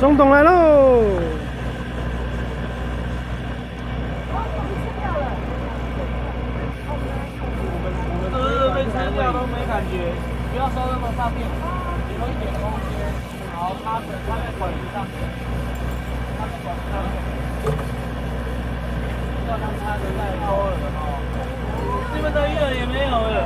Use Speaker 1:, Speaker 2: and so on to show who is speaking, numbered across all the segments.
Speaker 1: 中董来喽！
Speaker 2: 被吃掉都没感觉，不要收那么上面，留一点空间，然后插在管子上面，插在管子上面，要让它的再多了哦。你们的鱼饵也没有了。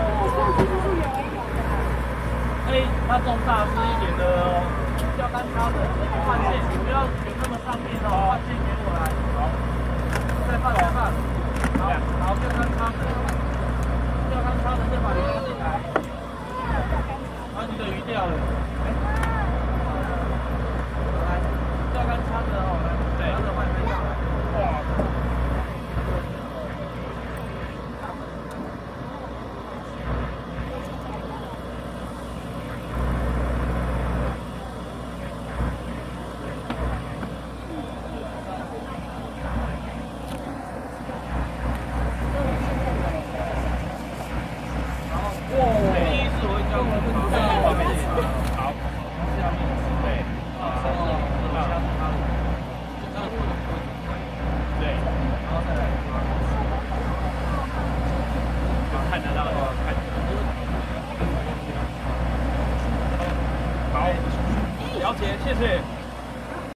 Speaker 2: 它中大只一点的哦，钓竿插的，换线，不要选那么上面哦，换线给我来，好，再放，好，钓竿插的。钓竿插的，再把鱼放进来。把你的鱼钓了。来，钓竿插着哦，来，对，插着换飞上来。哇！了解，谢谢。